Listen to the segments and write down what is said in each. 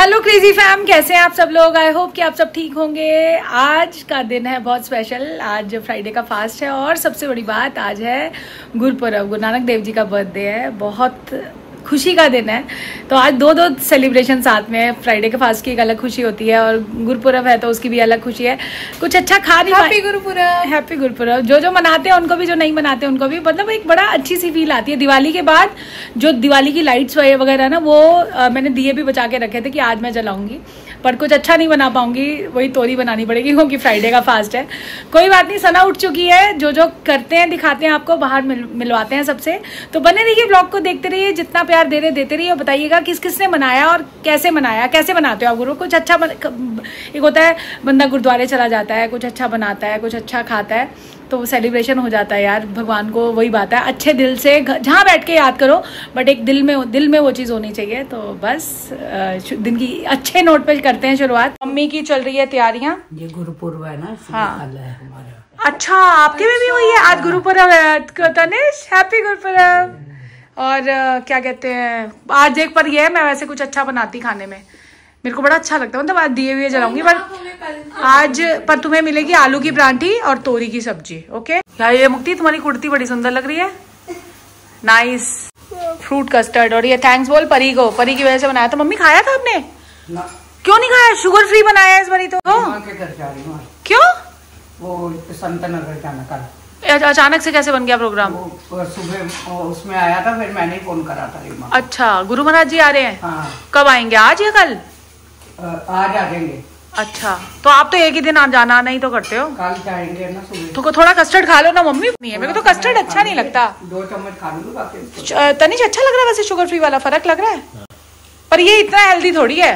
Hello crazy fam, कैसे हैं आप सब लोग। आई होप कि आप सब ठीक होंगे। आज का दिन है बहुत स्पेशल। आज फ्राइडे का फास्ट है और सबसे बड़ी बात, आज है गुरुपुरब, गुरु नानक देव जी का बर्थडे है। बहुत खुशी का दिन है। तो आज दो सेलिब्रेशन साथ में है। फ्राइडे के फास्ट की एक अलग खुशी होती है और गुरुपुरब है तो उसकी भी अलग खुशी है। कुछ अच्छा खा नहीं, हैप्पी गुरुपुरब, हैप्पी गुरुपुरब। जो मनाते हैं उनको भी, जो नहीं मनाते उनको भी, मतलब एक बड़ा अच्छी सी फील आती है। दिवाली के बाद जो दिवाली की लाइट्स वगैरह ना, वो मैंने दिए भी बचा के रखे थे कि आज मैं जलाऊंगी, पर कुछ अच्छा नहीं बना पाऊंगी। वही तोरी बनानी पड़ेगी क्योंकि फ्राइडे का फास्ट है। कोई बात नहीं, सना उठ चुकी है। जो करते हैं दिखाते हैं आपको, बाहर मिलवाते हैं सबसे। तो बने रहिए, ब्लॉग को देखते रहिए, जितना प्यार दे रहे देते रहिए। और बताइएगा किसने मनाया और कैसे मनाया, कैसे बनाते हो आप गुरु। कुछ अच्छा एक होता है, बंदा गुरुद्वारे चला जाता है, कुछ अच्छा बनाता है, कुछ अच्छा खाता है, तो वो सेलिब्रेशन हो जाता है यार। भगवान को वही बात है, अच्छे दिल से जहाँ बैठ के याद करो, बट एक दिल में वो चीज़ होनी चाहिए। तो बस दिन की अच्छे नोट पे करते हैं शुरुआत। मम्मी की चल रही है तैयारियाँ। ये गुरुपुरब है ना, हाँ है हमारा। अच्छा, आपके में भी हुई है आज गुरुपुरब है। तनिष हैप्पी गुरुपुरब। और क्या कहते हैं, आज एक पर ये है, मैं वैसे कुछ अच्छा बनाती खाने में, मेरे को बड़ा अच्छा लगता है। मतलब आज दिए हुए जलाऊंगी, पर आज पर तुम्हें मिलेगी आलू की परांठी और तोरी की सब्जी। ओके यार, ये मुक्ति तुम्हारी कुर्ती बड़ी सुंदर लग रही है, नाइस। Fruit custard. और ये थैंक्स बोल परी को, परी की वजह से बनाया था। मम्मी खाया था आपने ना। क्यों नहीं खाया? शुगर फ्री बनाया है इस बारी तो। क्यों? वो संत नगर जाना कल। अचानक से कैसे बन गया प्रोग्राम? वो सुबह उसमें आया था, फिर मैंने फोन करा था। अच्छा, गुरु महाराज जी आ रहे हैं। हाँ। कब आएंगे, आज या कल? आज आ जाएंगे। अच्छा, तो आप तो एक ही दिन जाना नहीं तो करते हो। कल जाएंगे ना सुबह। तो थोड़ा कस्टर्ड खा लो ना मम्मी। नहीं है, मेरे को तो कस्टर्ड अच्छा नहीं लगता। 2 चम्मच खा लूंगी बाकी। तनिष अच्छा लग रहा है वैसे, शुगर फ्री वाला फर्क लग रहा है, पर ये इतना हेल्दी थोड़ी है।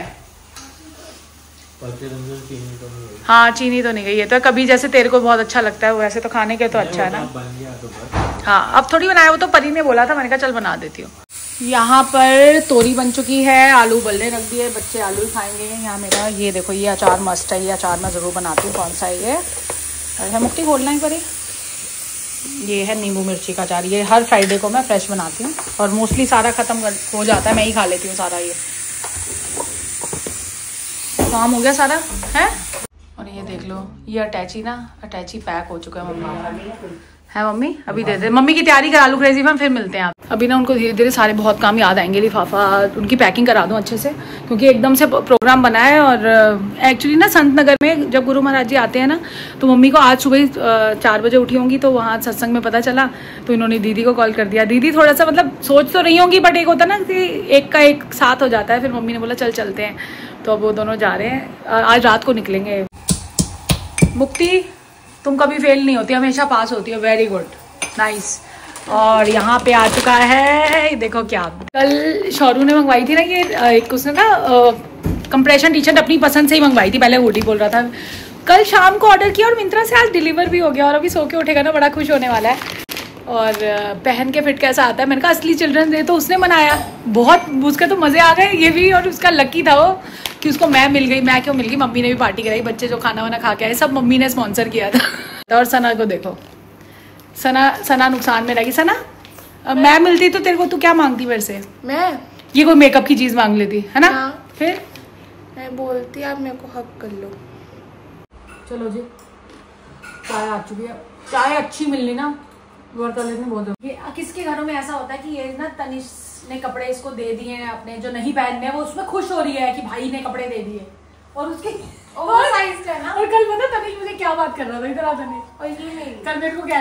हाँ, चीनी तो नहीं गई है। तो कभी जैसे तेरे को बहुत अच्छा लगता है वैसे तो खाने के तो अच्छा है ना। हाँ, अब थोड़ी बनाया, वो तो परी ने बोला था, मैंने कहा चल बना देती हूँ। यहाँ पर तोरी बन चुकी है, आलू उबलने रख दिए, बच्चे आलू ही खाएंगे। यहाँ मेरा ये देखो, ये अचार मस्त है, ये अचार मैं ज़रूर बनाती हूँ। कौन सा है ये? अरे मुक्ति खोलना ही पड़ी। ये है नींबू मिर्ची का अचार। ये हर फ्राइडे को मैं फ्रेश बनाती हूँ और मोस्टली सारा ख़त्म हो जाता है, मैं ही खा लेती हूँ सारा। ये काम हो गया सारा है। और ये देख लो, ये अटैची पैक हो चुका है मम्मी है। मम्मी अभी दे दे, मम्मी की तैयारी करा लूँ क्रेजी में, फिर मिलते हैं आप। अभी ना उनको धीरे धीरे सारे बहुत काम याद आएंगे। लिफाफा उनकी पैकिंग करा दूँ अच्छे से, क्योंकि एकदम से प्रोग्राम बना है। और एक्चुअली ना संत नगर में जब गुरु महाराज जी आते हैं ना, तो मम्मी को आज सुबह 4 बजे उठी होंगी, तो वहाँ सत्संग में पता चला, तो इन्होंने दीदी को कॉल कर दिया। दीदी थोड़ा सा मतलब सोच तो रही होंगी, बट एक होता ना कि एक का एक साथ हो जाता है। फिर मम्मी ने बोला चल चलते हैं, तो अब वो दोनों जा रहे हैं। आज रात को निकलेंगे। मुक्ति तुम कभी फेल नहीं होती, हमेशा पास होती है। Very good, nice. और यहाँ पे आ चुका है, देखो क्या, कल शौरू ने मंगवाई थी ना ये एक, उसने ना कंप्रेशन टी शर्ट अपनी पसंद से ही मंगवाई थी। पहले हुडी बोल रहा था, कल शाम को ऑर्डर किया और मिंत्रा से आज डिलीवर भी हो गया। और अभी सो के उठेगा ना, बड़ा खुश होने वाला है। और पहन के फिट कैसा आता है। मैंने कहा असली चिल्ड्रंस डे तो उसने मनाया, बहुत उसके तो मज़े आ गए ये भी। और उसका लकी था वो कि उसको मैं मिल गई। मैं क्यों मिल गई, मम्मी ने भी पार्टी कराई, बच्चे जो खाना वाना खा के आए सब मम्मी ने स्पॉन्सर किया था। और सना को देखो, सना नुकसान में रहेगी। सना मैं मिलती तो तेरे को, तू क्या मांगती मेरे से? मैं ये कोई मेकअप की चीज मांग लेती है ना। फिर मैं बोलती आप मेरे को हक कर लो। चलो जी, चाय आ चुकी है। चाय अच्छी मिलनी ना, ये किसके घरों में ऐसा होता है कि ये ना तनिष ने कपड़े इसको दे दिए हैं अपने, जो नहीं पहनने, वो उसमें खुश हो रही है कि भाई ने कपड़े दे दिए, और उसके ओवर साइज है ना। और कल पता तनिष मुझे क्या बात कर रहा था, इधर आ तनिष, और ये नहीं कल मेरे को कह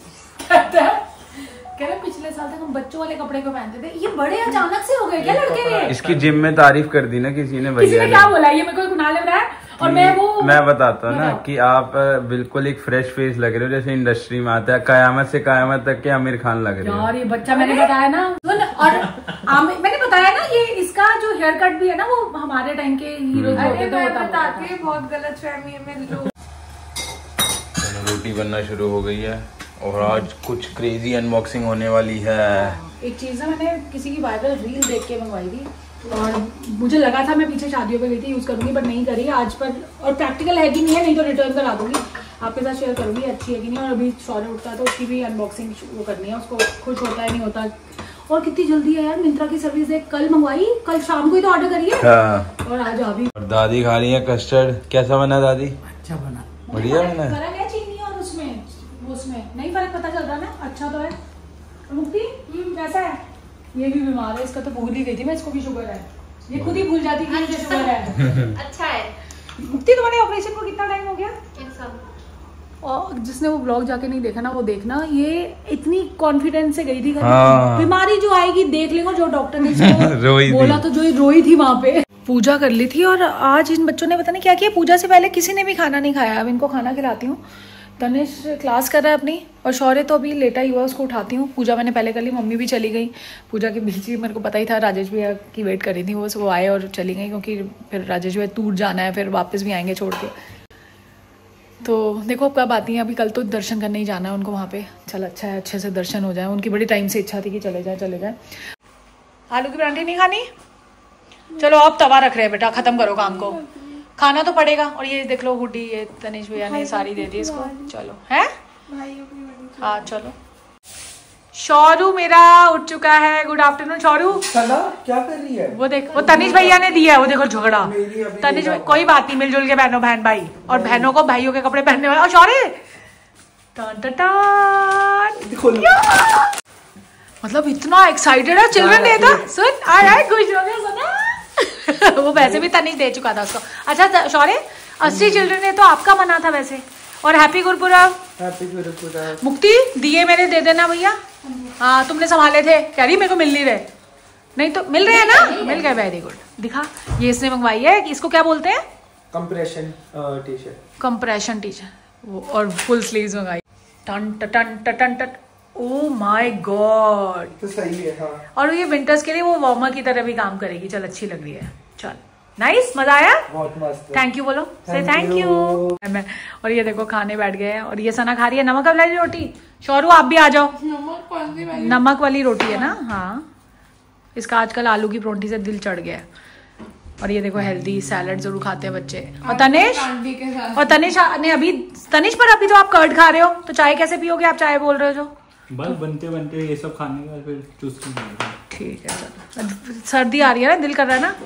रहा है पिछले साल तक हम बच्चों वाले कपड़े को पहनते थे, ये बड़े अचानक से हो गए क्या लड़के? इसकी जिम में तारीफ कर दी ना किसी ने, भैया ने क्या बोला, ये मेरे को गुनाह लग रहा है। और मैं बताता हूँ ना कि आप बिल्कुल एक फ्रेश फेस लग रहे हो, जैसे इंडस्ट्री में आता है कयामत से कयामत तक के आमिर खान लग रहे हो। यार ये बच्चा मैंने बताया ना, और मैंने बताया ना, ये इसका जो हेयर कट भी है ना, वो हमारे टाइम के हीरो बताते हैं। बहुत गलत फहमी है मेरे लोग। रोटी बनना शुरू हो गई है और आज कुछ क्रेजी अनबॉक्सिंग होने वाली है। एक चीज है, मैंने किसी की वायरल रील देख के मंगवाई थी और मुझे लगा था मैं पीछे शादियों पे गई थी यूज करूंगी, बट नहीं करी आज पर। और प्रैक्टिकल है कि नहीं है, नहीं तो रिटर्न करा दूंगी, आपके साथ शेयर करूंगी अच्छी है कि नहीं। और अभी शौर्य उठता है तो उसकी भी अनबॉक्सिंग वो करनी है, उसको खुश होता है नहीं होता। और कितनी जल्दी है यार, मिंत्रा की सर्विस देख, कल मंगवाई, कल शाम को ही तो ऑर्डर करी है। और आज अभी और दादी खा रही है कस्टर्ड। कैसा बना दादी? अच्छा बना, बढ़िया बना। फर्क है चीनी और उसमें नहीं फर्क पता चल रहा ना। अच्छा तो है। मुक्ति कैसा है? ये भी बीमार है, इसका तो भूल ही गई थी मैं, इसको भी शुगर है। ये खुद ही भूल जाती कि मुझे शुगर है। अच्छा है। मुक्ति तुम्हारे ऑपरेशन को कितना टाइम हो गया? एक साल। और जिसने वो ब्लॉग जाके नहीं देखा ना वो देखना, ये इतनी कॉन्फिडेंस से गई थी घर। हाँ। बीमारी जो आएगी देख लेंगे, जो डॉक्टर ने रोई बोला थी। तो जो रोई थी वहां पे। पूजा कर ली थी और आज इन बच्चों ने पता नहीं क्या किया, पूजा से पहले किसी ने भी खाना नहीं खाया। अब इनको खाना खिलाती हूँ। तनिष क्लास कर रहा है अपनी, और शौर्य तो अभी लेटा ही हुआ, उसको उठाती हूँ। पूजा मैंने पहले कर ली, मम्मी भी चली गई। पूजा के बीच ही मेरे को पता ही था, राजेश भैया की वेट कर रही थी, वो आए और चली गई, क्योंकि फिर राजेश भैया टूर जाना है, फिर वापस भी आएंगे छोड़ के। तो देखो अब कब आती हैं। अभी कल तो दर्शन करने ही जाना है उनको वहाँ पे। चल अच्छा है, अच्छे से दर्शन हो जाए। उनकी बड़ी टाइम से इच्छा थी कि चले जाए। आलू की परांठी नहीं खानी? चलो अब तवा रख रहे हैं बेटा, खत्म करो काम को, खाना तो पड़ेगा। और ये देख लो हुडी, ये तनिष भैया ने साड़ी दे दी इसको। चलो है हाँ चलो। शौरू मेरा उठ चुका है। Good afternoon Shauru. क्या कर रही है? वो देख, वो तनिष भैया ने दिया है, वो देखो झगड़ा। तनिष कोई बात नहीं, मिलजुल के बहनों बहन भाई, और बहनों को भाइयों के कपड़े पहनने वाले। और शौर्य मतलब इतना एक्साइटेड है चिल्ड्रन डे था। सुन आया खुश हो गया सुना। वो वैसे भी तनिष दे चुका था उसको। अच्छा शौर्य, असली चिल्ड्रन डे तो आपका मना था वैसे। और हैप्पी गुरुपुरब। हैप्पी गुरुपुरब। मुक्ति दिए मेरे दे देना भैया। हाँ तुमने संभाले थे, कह रही मेरे को मिल नहीं रहे। नहीं तो मिल रहे हैं ना? मिल गए, वेरी गुड। दिखा, ये इसने मंगवाई है, इसको क्या बोलते हैं? Compression T shirt. Compression T shirt, और फुल स्लीव्स मंगाई। टन टन टन टन। ओ माय गॉड, तो सही है। हाँ। और ये विंटर्स के लिए वो वार्मर की तरह भी काम करेगी। चल अच्छी लग रही है। चल नाइस, मजा आया? बहुत मस्त। थैंक यू बोलो, से थैंक यू। और ये देखो खाने बैठ गए हैं, और ये सना खा रही है नमक वाली रोटी। शौरू आप भी आ जाओ। नमक वाली रोटी है ना? हाँ, इसका आजकल आलू की परोंठी से दिल चढ़ गया है। और ये देखो हेल्दी सैलड जरूर खाते हैं बच्चे। और तनिष ने अभी, तनिष पर अभी तो आप कर्ड खा रहे हो, तो चाय कैसे पियोगे आप? चाय बोल रहे हो जो बस बनते बनते ये सब खाने के बाद फिर चूस के। ठीक है चलो। सर्दी आ रही है ना, दिल कर रहा है ना।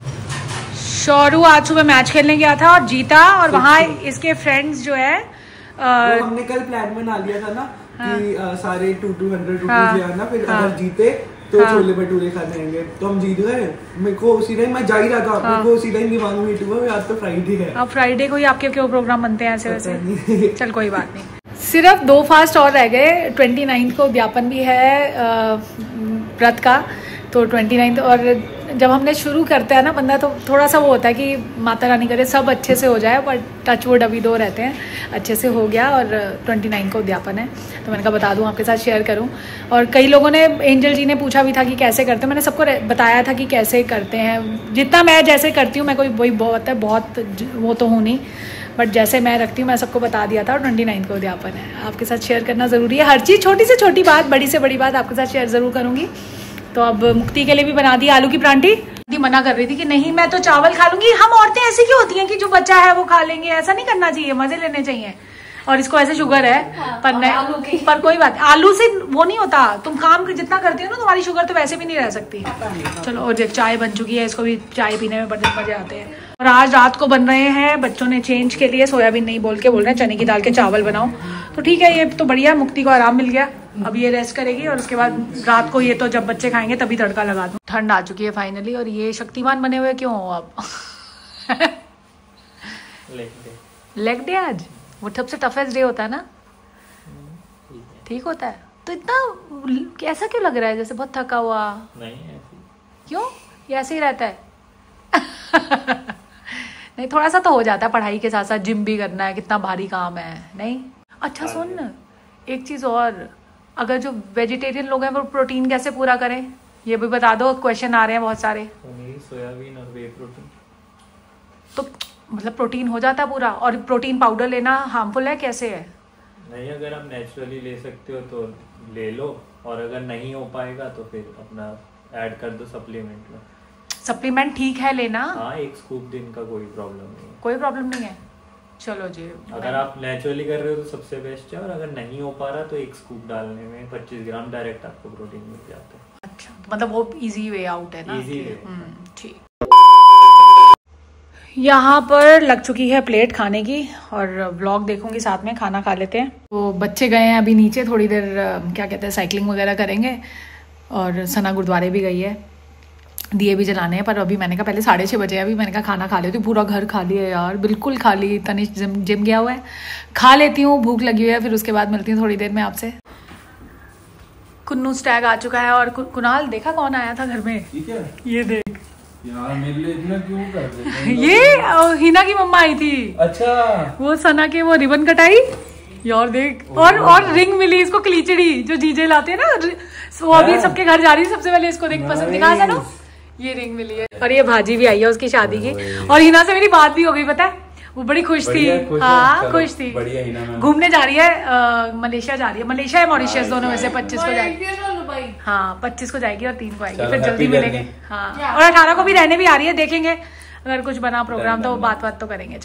शौरू आज सुबह मैच खेलने गया था और जीता, और वहाँ इसके फ्रेंड्स जो है हमने कल प्लान बना लिया था ना कि सारे 200 रुपीज ले आना, फिर अगर जीते तो छोले भटूरे खाने आएंगे। तो हम जीत गए। मेरे को उसी टाइम मैं जा ही रहा था, मेरे को उसी टाइम दिमाग में हिट हुआ आज तो फ्राइडे है। अब फ्राइडे को ही आपके क्यों प्रोग्राम बनते हैं ऐसे वैसे? चल कोई बात नहीं। सिर्फ 2 फास्ट और रह गए। 29 को उद्यापन भी है व्रत का, तो 29 और जब हमने शुरू करते हैं ना बंदा, तो थोड़ा सा वो होता है कि माता रानी करे सब अच्छे से हो जाए, पर टच वुड अभी 2 रहते हैं, अच्छे से हो गया। और 29 को उद्यापन है, तो मैंने कहा बता दूं, आपके साथ शेयर करूं। और कई लोगों ने, एंजल जी ने पूछा भी था कि कैसे करते हैं। मैंने सबको बताया था कि कैसे करते हैं, जितना मैं जैसे करती हूँ। मैं कोई वही बहुत वो तो हूँ नहीं, बट जैसे मैं रखती हूँ मैं सबको बता दिया था। और 29 को उद्यापन है, आपके साथ शेयर करना ज़रूरी है। हर चीज़, छोटी से छोटी बात, बड़ी से बड़ी बात आपके साथ शेयर ज़रूर करूँगी। तो अब मुक्ति के लिए भी बना दी आलू की परांठी। मना कर रही थी कि नहीं मैं तो चावल खा लूंगी। हम औरतें ऐसी क्यों होती हैं कि जो बच्चा है वो खा लेंगे? ऐसा नहीं करना चाहिए, मजे लेने चाहिए। और इसको ऐसे शुगर है पर कोई बात, आलू से वो नहीं होता। तुम काम जितना करती हो ना, तुम्हारी शुगर तो वैसे भी नहीं रह सकती। चलो, और चाय बन चुकी है, इसको भी चाय पीने में बड़े मजे आते हैं। और आज रात को बन रहे हैं, बच्चों ने चेंज के लिए सोयाबीन नहीं बोल रहे हैं चने की दाल के चावल बनाओ। तो ठीक है, ये तो बढ़िया, मुक्ति को आराम मिल गया। अब ये रेस्ट करेगी, और उसके बाद रात को ये तो जब बच्चे खाएंगे तभी तड़का लगा दूं। ठंड आ चुकी है फाइनली। और ये शक्तिमान बने हुए क्यों हो आप? लेग डे आज, वो सबसे टफेस्ट डे होता है ना? ठीक होता है। तो इतना ऐसा क्यों लग रहा है जैसे बहुत थका हुआ? नहीं ऐसे। क्यों? ये ऐसे ही रहता है? नहीं, थोड़ा सा तो हो जाता है, पढ़ाई के साथ साथ जिम भी करना है, कितना भारी काम है। नहीं अच्छा सुन, एक चीज और, अगर जो वेजिटेरियन लोग हैं वो प्रोटीन कैसे पूरा करें, ये भी बता दो। क्वेश्चन आ रहे हैं बहुत सारे। सोयाबीन और वे प्रोटीन, तो मतलब प्रोटीन हो जाता है पूरा? और प्रोटीन पाउडर लेना हार्मफुल है, कैसे है? नहीं, अगर आप नेचुरली ले सकते हो तो ले लो, और अगर नहीं हो पाएगा तो फिर अपना ऐड कर दो सप्लीमेंट में। सप्लीमेंट ठीक है लेना? हाँ, 1 स्कूप दिन का कोई प्रॉब्लम नहीं है। कोई प्रॉब्लम नहीं है। चलो जी, अगर आप नेचुरली कर रहे हो तो सबसे बेस्ट है, और अगर नहीं हो पा रहा तो 1 स्कूप डालने में 25 ग्राम डायरेक्ट आपको प्रोटीन मिल जाता है। अच्छा, मतलब वो इजी वे आउट है ना? Easy way. ठीक। यहाँ पर लग चुकी है प्लेट खाने की और व्लॉग देखूंगी साथ में, खाना खा लेते हैं। तो बच्चे गए हैं अभी नीचे, थोड़ी देर क्या कहते हैं साइकिलिंग वगैरह करेंगे, और सना गुरुद्वारे भी गई है, दिए भी जलाने हैं। पर अभी मैंने कहा पहले 6:30 बजे, अभी मैंने कहा खाना खा लेती हूँ। पूरा घर खाली है यार, बिल्कुल खाली। तनिष जिम गया हुआ है, खा लेती हूँ, भूख लगी हुई है, फिर उसके बाद मिलती हूँ थोड़ी देर में आपसे। कुन्नू स्टैग आ चुका है और कुणाल देखा कौन आया था घर में? ये देख यार, मेरे लिए इतना क्यों कर देते हैं? ये हिना की मम्मा आई थी। अच्छा, वो सना के वो रिबन कटाई यार देख, और रिंग मिली इसको, क्लीचड़ी जो जीजे लाते हैं ना, वो अभी सबके घर जा रही है। सबसे पहले इसको देख पसंद दिखा सनो, ये रिंग मिली है। और ये भाजी भी आई है उसकी शादी की, और हिना से मेरी बात भी हो गई, पता है वो बड़ी खुश थी। हाँ खुश थी। घूमने जा रही है, मलेशिया जा रही है, मलेशिया या मॉरिशस दोनों में से। 25 को जाएगी। हाँ 25 को जाएगी और 3 को आएगी, फिर जल्दी मिलेंगे। हाँ और 18 को भी रहने भी आ रही है, देखेंगे अगर कुछ बना प्रोग्राम तो वो बात तो करेंगे।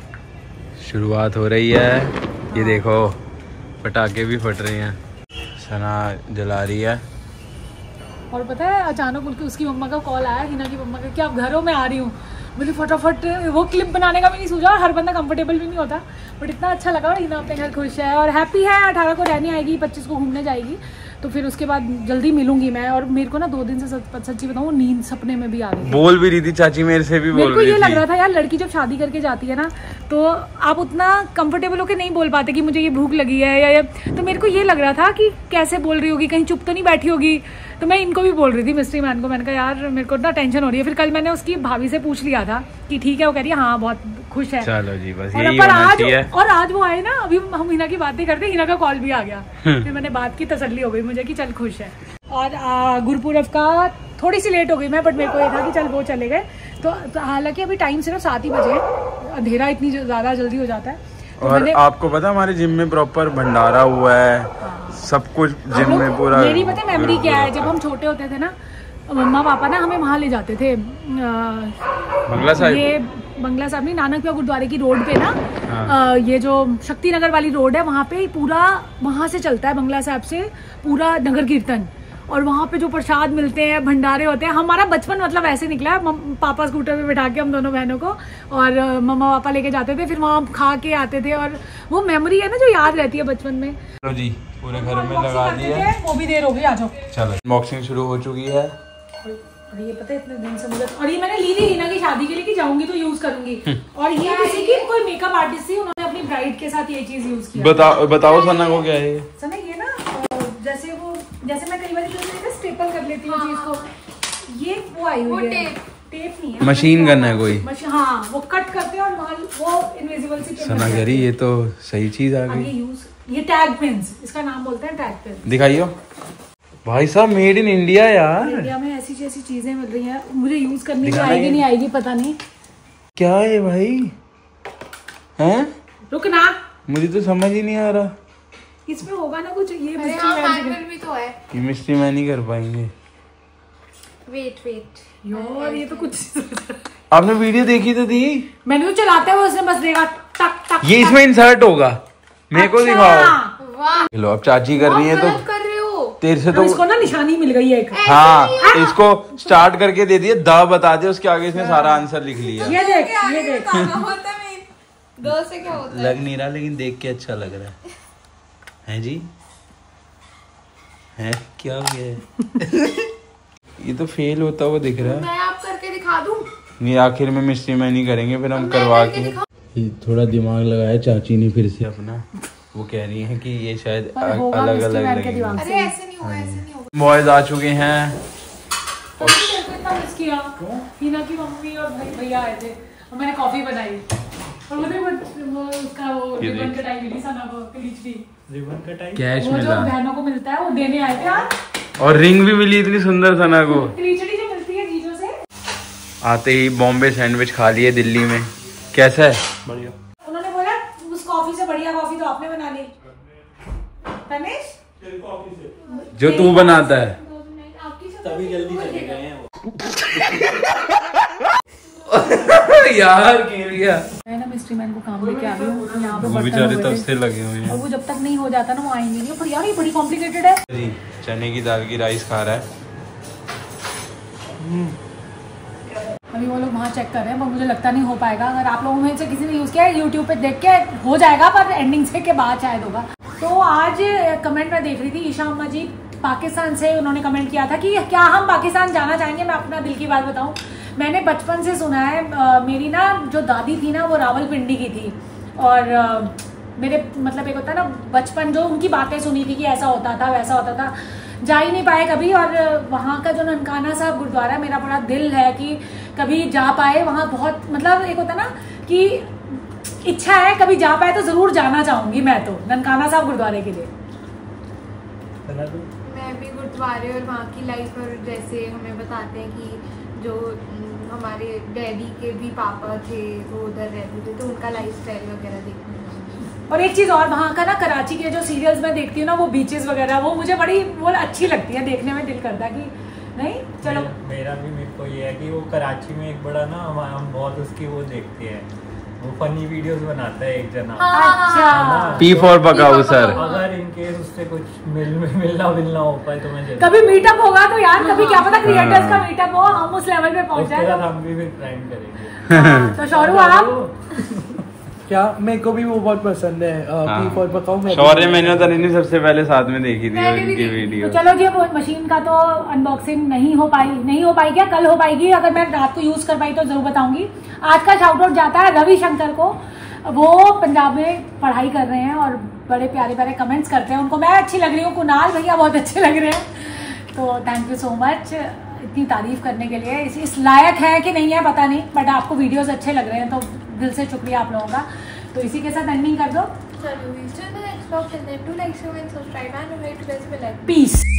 शुरुआत हो रही है, ये देखो पटाखे भी फट रहे हैं, सना जला रही है। और पता है अचानक उसकी मम्मा का कॉल आया, हिना की मम्मा का, कि आप घरों में आ रही हूँ। मुझे फटाफट वो क्लिप बनाने का भी नहीं सूझा, और हर बंदा कंफर्टेबल भी नहीं होता, बट इतना अच्छा लगा। और हिना अपने घर खुश है और हैप्पी है। 18 को रहने आएगी, 25 को घूमने जाएगी, तो फिर उसके बाद जल्दी मिलूंगी मैं। और मेरे को ना 2 दिन से सच्ची बताऊँ, नींद सपने में भी आ रही थी। बोल भी रही थी चाची, मेरे से भी बोल रही थी। मेरे को ये लग रहा था यार, लड़की जब शादी करके जाती है ना, तो आप उतना कंफर्टेबल होकर नहीं बोल पाते कि मुझे ये भूख लगी है या तो मेरे को ये लग रहा था कि कैसे बोल रही होगी, कहीं चुप तो नहीं बैठी होगी। तो मैं इनको भी बोल रही थी, मिस्ट्री मैन को, मैंने कहा यार मेरे को ना टेंशन हो रही है। फिर कल मैंने उसकी भाभी से पूछ लिया था कि ठीक है, वो कह रही है हाँ बहुत खुश है। चलो जी, बस यही होना चाहिए। और आज वो आए ना, अभी हम हिना की बातें करते, हिना का कॉल भी आ गया, फिर मैंने बात की, तसल्ली हो गई मुझे कि चल खुश है। और गुरपुरब का थोड़ी सी लेट हो गई मैं, बट मेरे को ये था कि चल वो चले गए। तो हालांकि अभी टाइम सिर्फ 7 ही बजे है, अंधेरा इतनी ज्यादा जल्दी हो जाता है। और आपको पता हमारे जिम में प्रॉपर भंडारा हुआ है, सब कुछ जिम में पूरा। मेरी पता मेमोरी क्या है, जब हम छोटे होते थे ना, मम्मा पापा ना हमें वहाँ ले जाते थे, बंगला साहिब, ये बंगला साहिब नहीं, नानकपुरा गुरुद्वारे की रोड पे ना, ये जो शक्ति नगर वाली रोड है, वहाँ पे पूरा, वहाँ से चलता है बंगला साहिब से पूरा नगर कीर्तन। और वहाँ पे जो प्रसाद मिलते हैं, भंडारे होते हैं। हमारा बचपन मतलब ऐसे निकला है, पापा स्कूटर पे बैठा के हम दोनों बहनों को, और मम्मा पापा लेके जाते थे, फिर वहाँ खा के आते थे। और वो मेमोरी है ना जो याद रहती है बचपन में। चलो जी, पूरे घर में लगा दिया, वो भी देर हो गई, आ जाओ। चलो अनबॉक्सिंग शुरू हो चुकी है। और ये पता है इतने दिन से मुझे, और ये मैंने ली थी हिना की शादी के लिए कि जाऊंगी तो यूज करूंगी। और ये किसी की कोई मेकअप आर्टिस्ट थी, उन्होंने अपनी ब्राइड के साथ ये चीज यूज किया। बताओ सना को क्या है ये? सना ये ना, जैसे मैं कई बार स्टेपल कर लेती हूँ चीज को, ये वो आई हुई है, टेप नहीं है, मशीन गन है कोई। हाँ वो कट करते हैं और वो इनविजिबल सी सना करी, ये तो सही चीज आ गई। ये टैग पिन्स, इसका नाम बोलते हैं टैग पिन। दिखाइयो भाई साहब, मेड इन इंडिया यार। इंडिया में ऐसी चीजें मिल रही हैं, मुझे यूज करने की आएगी नहीं आएगी पता नहीं। क्या है भाई? हैं? रुकना, मुझे तो समझ ही नहीं आ रहा। इसमें होगा ना कुछ, ये मैनुअल भी तो है। ये मिस्ट्री मैन नहीं कर पाएंगे। वेट यार ये तो कुछ आपने वीडियो देखी तो थी? मैंने तो चलाते हुए उसने बस देगा टक टक। ये इसमें इंसर्ट होगा, मेरे को दिखाओ। वाह, लो अब चाची कर रही है तो कर रहे हो तेरे से तो इसको ना निशानी मिल गई है एक। हाँ, इसको स्टार्ट करके दे दिए, द बता दे, उसके आगे इसने सारा आंसर लिख लिया। ये देख, ये देख, दो से क्या होता है? लग नहीं रहा, लेकिन देख के अच्छा लग रहा है जी। है क्या हो गया है? ये तो फेल होता हुआ दिख रहा है। मैं आप करके दिखा दूं? नहीं, आखिर में मिस्ट्री मैन नहीं करेंगे, फिर हम करवा के। ये थोड़ा दिमाग लगाया चाची ने फिर से अपना, वो कह रही हैं कि ये शायद अलग अलग लगे। अरे ऐसे नहीं होगा, ऐसे नहीं होगा। बॉयज आ चुके हैं। हिना की मम्मी और भैया आए थे और मैंने कॉफी बनाई, और वो उसका वो रिबन कटाई मिली सना को, रिबन कटाई कैश वो जो मिला बहनों को मिलता है वो देने आए थे यार। और रिंग भी मिली इतनी सुंदर सना को। क्लीचड़ी जो मिलती है जीजों से। आते ही बॉम्बे सैंडविच खा लिए दिल्ली में। कैसा है? बढ़िया। उन्होंने बोला उस कॉफी से बढ़िया कॉफी तो आपने बना ली तनिष, जो तू बनाता है। तभी जल्दी चले गए हैं यार केरिया, मैं ना मिस्ट्री मैन को काम लेके आ गई हूँ यहाँ पे। वो बेचारे तब से लगे हुए हैं, और वो जब तक नहीं हो जाता ना वो आएंगे नहीं। पर यार ये बड़ी कॉम्प्लिकेटेड है जी। चने की दाल की राइस खा रहा है। अभी वो लोग वहाँ चेक कर रहे हैं, पर मुझे लगता नहीं हो पाएगा। अगर आप लोगों में से किसी ने यूज़ किया है यूट्यूब पे देख के हो जाएगा, पर एंडिंग से के बाद शायद होगा। तो आज कमेंट में देख रही थी, ईशा अम्मा जी पाकिस्तान से उन्होंने कमेंट किया था कि क्या हम पाकिस्तान जाना चाहेंगे। मैं अपना दिल की बात बताऊँ, मैंने बचपन से सुना है, मेरी ना जो दादी थी ना वो रावलपिंडी की थी, और मेरे मतलब एक होता है ना बचपन जो उनकी बातें सुनी थी कि ऐसा होता था वैसा होता था, जा ही नहीं पाए कभी। और वहाँ का जो ननकाना साहब गुरुद्वारा, मेरा बड़ा दिल है कि कभी जा पाए वहाँ। बहुत मतलब एक होता ना कि इच्छा है कभी जा पाए तो जरूर जाना चाहूंगी मैं तो ननकाना साहब गुरुद्वारे के लिए। मैं भी गुरुद्वारे और वहाँ की लाइफ, और जैसे हमें बताते हैं कि जो हमारे डैडी के भी पापा थे वो उधर रहते थे, तो उनका लाइफस्टाइल वगैरह देखने। और एक चीज़ और, वहाँ का ना कराची के जो सीरियल्स में देखती हूँ ना, वो बीचेस वगैरह वो मुझे बड़ी वो अच्छी लगती है, देखने में दिल करता है कि नहीं चलो। मेरा भी मेरे को ये है कि वो कराची में एक बड़ा ना हम बहुत उसकी वो देखते हैं, वो फनी वीडियोस बनाता है एक जना। अच्छा, P4 पकाओ सर। अगर इनकेस उससे कुछ मिलना हो पाए तो मैं कभी मीटअप होगा तो यार, कभी क्या पता क्रिएटर्स का मीटअप हो, हम उस लेवल पे पहुंच जाए। हम भी फिर ट्राई करेंगे। तो शौर्य आप क्या, मेरे को भी वो बहुत पसंद है P4 पकाओ। शौर्य मैंने तो नहीं सबसे पहले साथ में देखी थी उनकी वीडियो। तो चलो जी, वो मशीन का तो अनबॉक्सिंग नहीं हो पाई क्या, कल हो पाएगी। अगर मैं रात को यूज कर पाई तो जरूर बताऊंगी। आज का शाउट आउट जाता है रविशंकर को, वो पंजाब में पढ़ाई कर रहे हैं और बड़े प्यारे प्यारे कमेंट्स करते हैं, उनको मैं अच्छी लग रही हूँ, कुणाल भैया बहुत अच्छे लग रहे हैं। तो थैंक यू सो मच इतनी तारीफ करने के लिए। इस लायक है कि नहीं है पता नहीं, बट आपको वीडियोस अच्छे लग रहे हैं तो दिल से शुक्रिया आप लोगों का। तो इसी के साथ एंडिंग कर दो। चलो, next vlog, till then do like, share and subscribe and don't forget to press the bell icon. Piece.